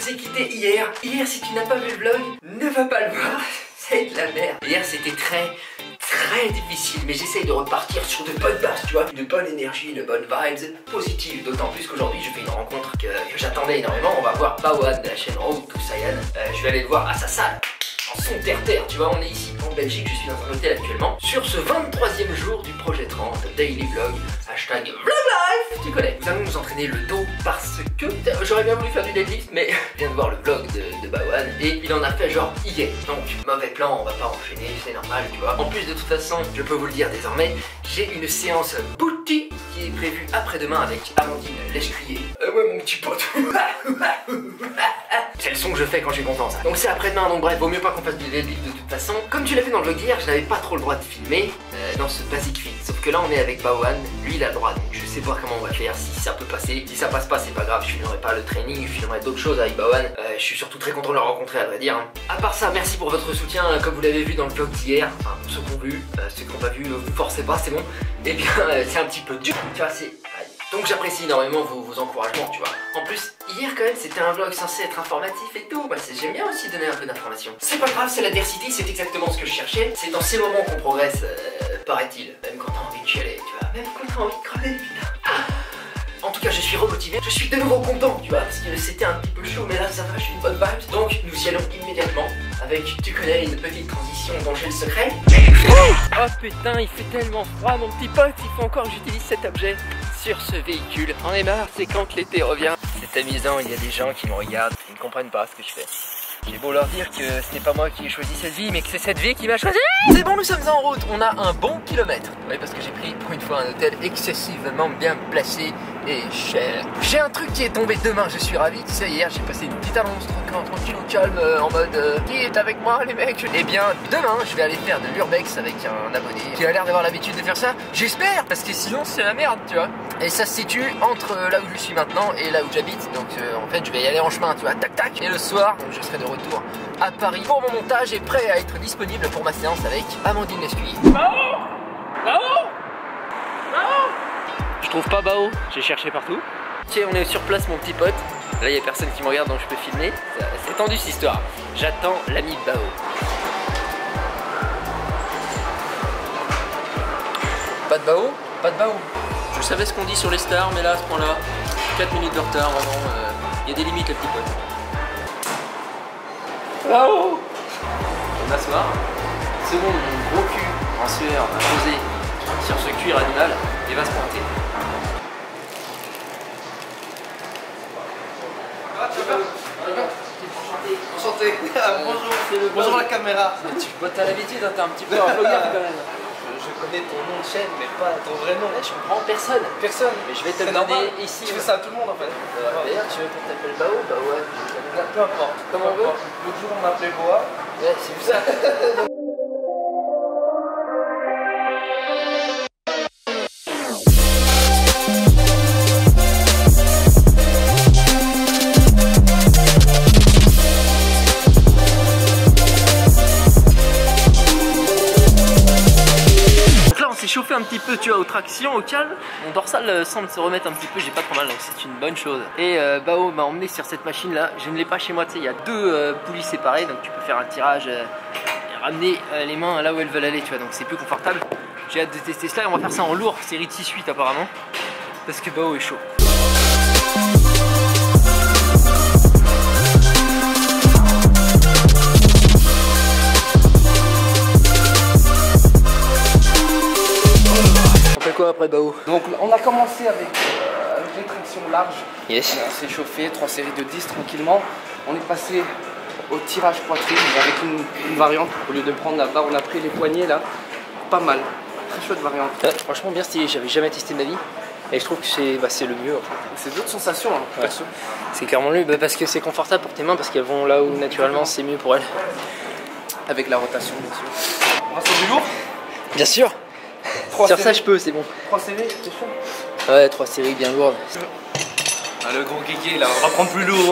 s'est quitté hier. Hier, si tu n'as pas vu le vlog, ne va pas le voir. C'est de la merde. Hier, c'était très difficile, mais j'essaye de repartir sur de bonnes bases, tu vois, une bonne énergie, une bonne vibes positive, d'autant plus qu'aujourd'hui je fais une rencontre que j'attendais énormément. On va voir Baohan de la chaîne Road to Saiyan. Je vais aller le voir à sa salle, en son terre-terre, tu vois, on est ici en Belgique, je suis dans un hôtel actuellement, sur ce 23e jour du projet 30, Daily Vlog, hashtag VlogLife, tu connais. Nous allons nous entraîner le dos parce que j'aurais bien voulu faire du deadlift, mais je viens de voir le vlog de Baohan et il en a fait genre hier. Donc mauvais plan, on va pas enchaîner, c'est normal, tu vois. En plus de toute façon, je peux vous le dire désormais, j'ai une séance booty qui est prévue après-demain avec Amandine Lescuyer. Ouais mon petit pote. C'est le son que je fais quand je suis content, ça. Donc c'est après-demain, donc bref, vaut mieux pas qu'on fasse du deadlift de toute façon. Comme tu l'as vu dans le vlog hier, je n'avais pas trop le droit de filmer dans ce basic fit. Sauf que là on est avec Baohan, lui il a le droit, donc je sais voir comment on va faire, si ça peut passer. Si ça passe pas, c'est pas grave, je filmerai pas le training, je filmerai d'autres choses avec Baohan. Je suis surtout très content de le rencontrer, à vrai dire. À part ça, merci pour votre soutien, comme vous l'avez vu dans le vlog d'hier. Enfin, pour ceux qui ont vu, ceux qui n'ont pas vu, vous forcez pas, c'est bon. Et bien, c'est un petit peu dur, tu vois, c'est... Donc j'apprécie énormément vos encouragements, tu vois. En plus, hier quand même, c'était un vlog censé être informatif et tout. Bah, j'aime bien aussi donner un peu d'informations. C'est pas grave, c'est l'adversité, c'est exactement ce que je cherchais. C'est dans ces moments qu'on progresse, paraît-il. Même quand t'as envie de chialer, tu vois. Même quand t'as envie de crever, putain. En tout cas, je suis remotivé, je suis de nouveau content, tu vois, parce que c'était un petit peu chaud, mais là ça va, j'ai une bonne vibe. Donc nous y allons immédiatement avec, tu connais, une petite transition dont j'ai le secret. Oh putain, il fait tellement froid, mon petit pote, il faut encore que j'utilise cet objet sur ce véhicule. On est marre, c'est quand l'été revient. C'est amusant, il y a des gens qui me regardent, ils ne comprennent pas ce que je fais. J'ai beau leur dire que ce n'est pas moi qui ai choisi cette vie, mais que c'est cette vie qui m'a choisi. C'est bon, nous sommes en route, on a un bon kilomètre. Oui, parce que j'ai pris pour une fois un hôtel excessivement bien placé et cher. J'ai un truc qui est tombé demain, je suis ravi. Tu sais, hier j'ai passé une petite annonce tranquille au calme en mode qui est avec moi les mecs. Et bien demain je vais aller faire de l'urbex avec un abonné qui a l'air d'avoir l'habitude de faire ça. J'espère, parce que sinon c'est la merde, tu vois. Et ça se situe entre là où je suis maintenant et là où j'habite. Donc en fait je vais y aller en chemin, tu vois, tac tac. Et le soir, donc, je serai de retour à Paris pour mon montage et prêt à être disponible pour ma séance avec Amandine Lescuyer. Je trouve pas Bao, j'ai cherché partout. Tiens, on est sur place mon petit pote. Là il y a personne qui me regarde donc je peux filmer. C'est tendu cette histoire. J'attends l'ami de Bao. Pas de Bao? Pas de Bao. Je savais ce qu'on dit sur les stars, mais là à ce point là, 4 minutes de retard, vraiment, il y a des limites le petit pote. Bao! On va m'asseoir. Seconde, mon gros cul en sueur va poser sur ce cuir animal et va se pointer. Enchanté. Bonjour. Bonjour la caméra. T'as l'habitude, hein, t'es un petit peu un vlogger quand même. Je connais ton nom de chaîne, mais pas ton vrai nom. Je comprends personne. Personne. Mais je vais te le donner ici. Tu fais ça à tout le monde en fait. D'ailleurs, tu veux qu'on t'appelle Bao? Bah ouais. Peu importe. Comme on veut. L'autre jour on m'appelait Boa. Ouais, c'est vous ça. Chauffé un petit peu, tu vois, aux tractions, au calme. Mon dorsal semble se remettre un petit peu, j'ai pas trop mal, donc c'est une bonne chose. Et Bao m'a emmené sur cette machine là, je ne l'ai pas chez moi, tu sais, il y a deux poulies séparées, donc tu peux faire un tirage et ramener les mains là où elles veulent aller, tu vois, donc c'est plus confortable. J'ai hâte de tester cela et on va faire ça en lourd, série de 6-8 apparemment, parce que Bao est chaud. Quoi après Bao? Donc on a commencé avec les tractions larges. Yes. On s'est chauffé, 3 séries de 10 tranquillement. On est passé au tirage poitrine avec une variante. Au lieu de prendre la barre, on a pris les poignets là. Pas mal. Très chouette variante. Ouais, franchement bien stylé, j'avais jamais testé de ma vie. Et je trouve que c'est le mieux. C'est d'autres sensations hein, ouais. Perso. C'est clairement le mieux parce que c'est confortable pour tes mains, parce qu'elles vont là où naturellement c'est mieux pour elles. Avec la rotation bien sûr. On va sur du lourd? Bien sûr. Sur ça je peux, c'est bon. 3 séries, c'est chaud? Ouais, 3 séries bien lourdes. Ah le gros kéké là, on va prendre plus lourd.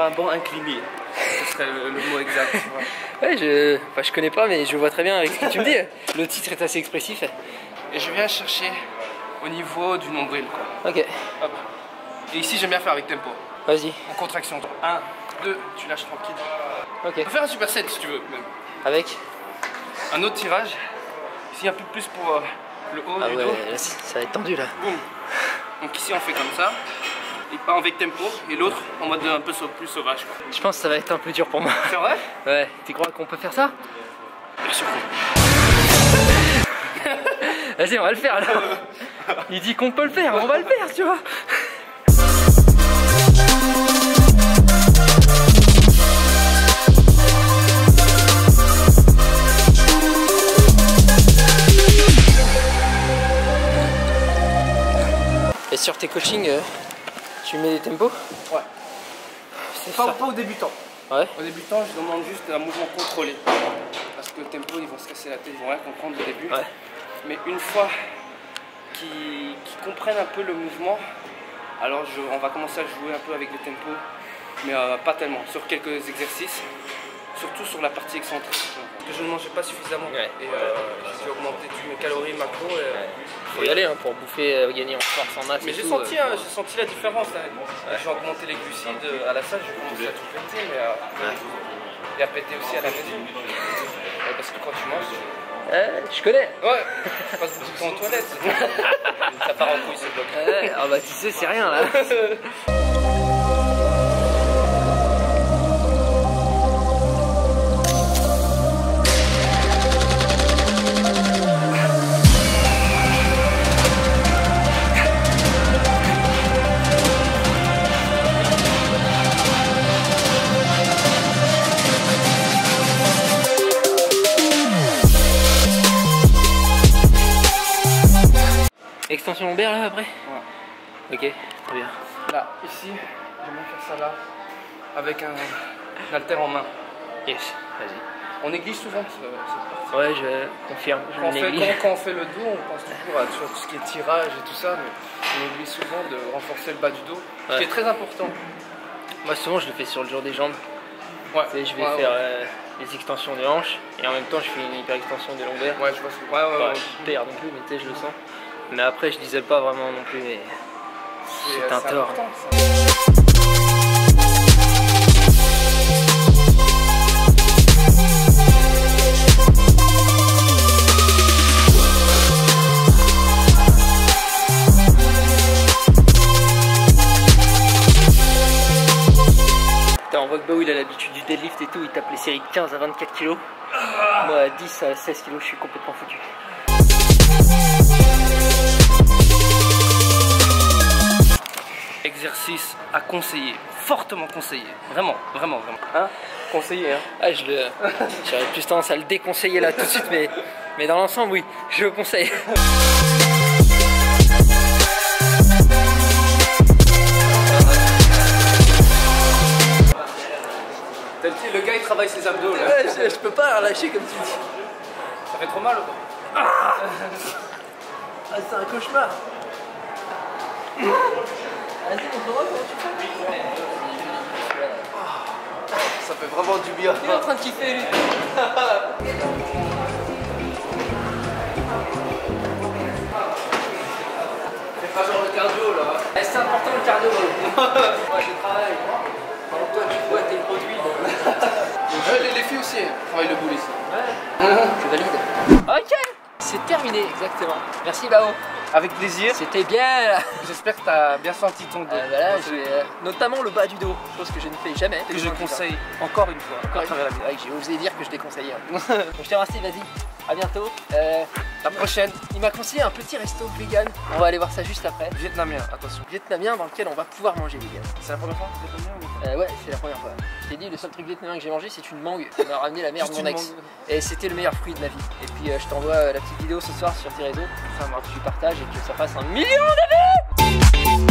un banc incliné. Ce serait le mot exact. Tu vois. Ouais, je connais pas, mais je vois très bien avec ce que tu me dis. Le titre est assez expressif. Et je viens chercher au niveau du nombril, quoi. Ok. Hop. Et ici, j'aime bien faire avec tempo. Vas-y. En contraction. 1, 2, tu lâches tranquille. Ok. On peut faire un superset si tu veux, même. Avec Un autre tirage. Ici, un peu plus pour le haut du dos. Là, ça va être tendu là. Boum. Donc ici, on fait comme ça. Et pas avec tempo. Et l'autre, en mode un peu plus sauvage, quoi. Je pense que ça va être un peu dur pour moi. C'est vrai? Ouais. Tu crois qu'on peut faire ça? Bien sûr. Vas-y, on va le faire alors. Il dit qu'on peut le faire, on va le faire, tu vois. Et sur tes coachings, tu mets des tempos? Ouais. C'est pas au débutant. Ouais. Au débutant, je demande juste un mouvement contrôlé. Parce que le tempo, ils vont se casser la tête, ils vont rien comprendre au début. Ouais. Mais une fois qu'ils comprennent un peu le mouvement, alors on va commencer à jouer un peu avec le tempo, mais pas tellement, sur quelques exercices, surtout sur la partie excentrique. Parce que je ne mangeais pas suffisamment. Ouais. Et j'ai dû augmenter mes calories, macro. Faut y aller hein, pour bouffer, gagner en force, en masse. Mais j'ai senti la différence. Hein. Ouais. J'ai augmenté les glucides à la salle, j'ai commencé à tout péter, mais et à péter aussi à la maison. Parce que quand tu manges, je connais. ouais, tu passes beaucoup de temps aux toilettes. Ça part en couille ce bloc. Ah bah tu sais, c'est rien là. Extension lombaire là après? Ouais. Ok, très bien. Là, ici, j'aime bien faire ça là, avec un haltère en main. Yes, vas-y. On néglige souvent cette partie. Ouais, je confirme. Quand on fait le dos, on pense toujours à tout ce qui est tirage et tout ça, mais on oublie souvent de renforcer le bas du dos, ce qui est très important. Moi souvent je le fais sur le jour des jambes. Ouais. Tu sais, je vais faire les extensions de hanches et en même temps je fais une hyper extension des lombaires. Ouais, je vois ce que... Ouais. Hyper non plus, mais tu sais, je le sens. Mais après je disais pas vraiment non plus, mais c'est un tort. Important, On voit que Bao il a l'habitude du deadlift et tout, il tape les séries de 15 à 24 kg. Moi à 10 à 16 kg je suis complètement foutu. Exercice à conseiller, fortement conseillé, vraiment. Hein? Conseillé, hein. Ah j'aurais plus tendance à le déconseiller là tout de suite, mais dans l'ensemble oui, je le conseille. Le gars il travaille ses abdos là. Ouais, je peux pas relâcher comme tu dis. Ça fait trop mal ou pas? Ah, c'est un cauchemar. Vas-y, montre-moi comment tu fais. Ça fait vraiment du bien. Il est en train de kiffer lui. C'est pas genre le cardio là. C'est important le cardio. Moi je travaille. Pendant toi tu bois tes produits. Les filles aussi travaillent le boule ici. Ouais. Je valide. Ok. C'est terminé exactement. Merci Bao. Avec plaisir. C'était bien là. J'espère que tu as bien senti ton dos. Voilà, notamment le bas du dos, chose que je ne fais jamais. Et je conseille encore une fois à travers la vidéo. Ouais, j'ai osé dire que je déconseillais. Donc je te remercie, vas-y. À bientôt. La prochaine. Il m'a conseillé un petit resto vegan. On va aller voir ça juste après. Vietnamien, attention. Vietnamien dans lequel on va pouvoir manger vegan. C'est la première fois que tu vietnamien ou... Ouais, c'est la première fois. Je t'ai dit, le seul truc vietnamien que j'ai mangé, c'est une mangue. On m'a ramené la mère de mon ex. Et c'était le meilleur fruit de ma vie. Et puis je t'envoie la petite vidéo ce soir sur tes réseaux. Ça marche. Tu partages et que ça fasse 1 million de vues.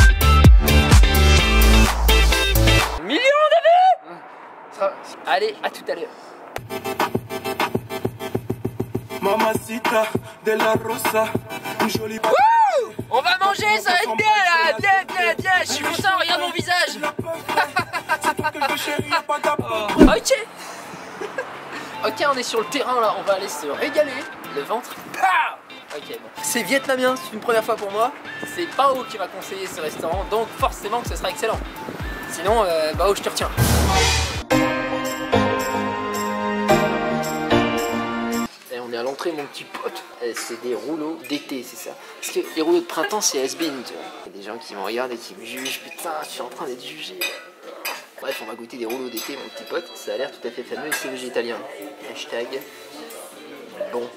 1 million de vues. Allez, à tout à l'heure. Mamacita de la Rosa, une jolie... On va manger, ça va être bien là. Bien. Je suis content, regarde mon visage. Ok. Ok, on est sur le terrain là, on va aller se régaler. Le ventre. Ok, bon. C'est vietnamien, c'est une première fois pour moi. C'est Bao qui m'a conseillé ce restaurant, donc forcément que ce sera excellent. Sinon, Bao, je te retiens. Et on est à l'entrée, mon petit pote. C'est des rouleaux d'été, c'est ça. Parce que les rouleaux de printemps, c'est has-been, tu vois. Il y a des gens qui me regardent et qui me jugent. Putain, je suis en train d'être jugé. Bref, on va goûter des rouleaux d'été, mon petit pote. Ça a l'air tout à fait fameux et c'est végétalien. Hashtag bon.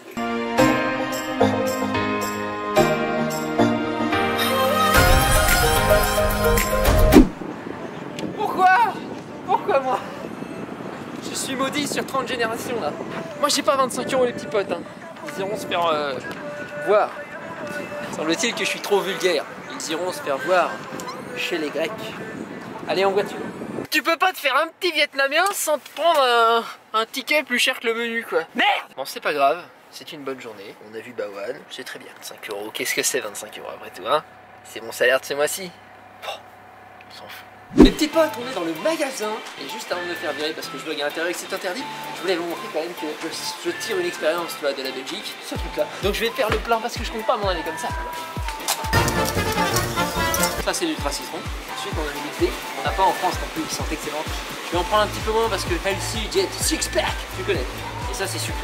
Pourquoi moi? Je suis maudit sur 30 générations là. Moi j'ai pas 25 € les petits potes, hein. Ils iront se faire voir. Semble-t-il que je suis trop vulgaire. Ils iront se faire voir chez les Grecs. Allez en voiture. Tu peux pas te faire un petit vietnamien sans te prendre un ticket plus cher que le menu quoi. Merde. Bon c'est pas grave, c'est une bonne journée. On a vu Bawan, c'est très bien. 25 €, qu'est-ce que c'est 25 € après tout hein? C'est mon salaire de ce mois-ci. Oh, on s'en fout. Les petits potes, on est dans le magasin et juste avant de me faire virer parce que je dois à l'intérieur et que c'est interdit, je voulais vous montrer quand même que je tire une expérience tu vois, de la Belgique, ce truc là. Donc je vais faire le plein parce que je compte pas m'en aller comme ça. Ça c'est du citron. Ensuite on a une idée, on n'a pas en France non plus, ils sont excellents. Je vais en prendre un petit peu moins parce que Healthy Jet Six Pack, tu connais. Et ça c'est sucré.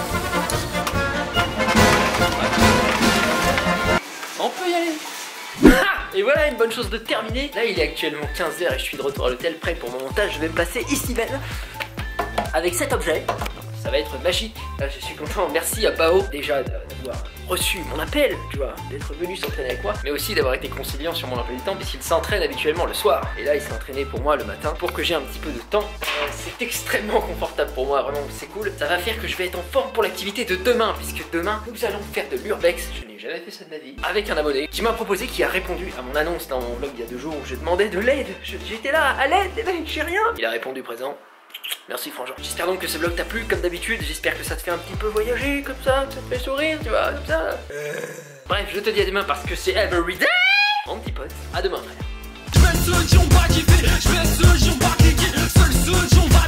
On peut y aller. Et voilà une bonne chose de terminée. Là il est actuellement 15 h et je suis de retour à l'hôtel prêt pour mon montage. Je vais me placer ici belle avec cet objet. Ça va être magique. Là je suis content, merci à Bao déjà d'avoir reçu mon appel, tu vois, d'être venu s'entraîner avec moi, mais aussi d'avoir été conciliant sur mon emploi du temps puisqu'il s'entraîne habituellement le soir. Et là il s'est entraîné pour moi le matin pour que j'ai un petit peu de temps. C'est extrêmement confortable pour moi, vraiment c'est cool. Ça va faire que je vais être en forme pour l'activité de demain, puisque demain nous allons faire de l'urbex. Je n'ai jamais fait ça de ma vie. Avec un abonné qui m'a proposé, qui a répondu à mon annonce dans mon vlog il y a 2 jours où je demandais de l'aide. J'étais là, à l'aide les mecs, j'ai rien. Il a répondu présent. Merci Frangin. J'espère donc que ce vlog t'a plu comme d'habitude. J'espère que ça te fait un petit peu voyager comme ça, que ça te fait sourire, tu vois, comme ça. Bref, je te dis à demain parce que c'est everyday. Mon petit pote, à demain frère.